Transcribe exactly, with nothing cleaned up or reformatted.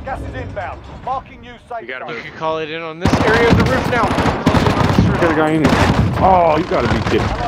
Gas is inbound. Marking new safe. You gotta zone. move. You can call it in on this area of the roof now. Call it in on this You roof. gotta go in. Oh, you gotta be kidding.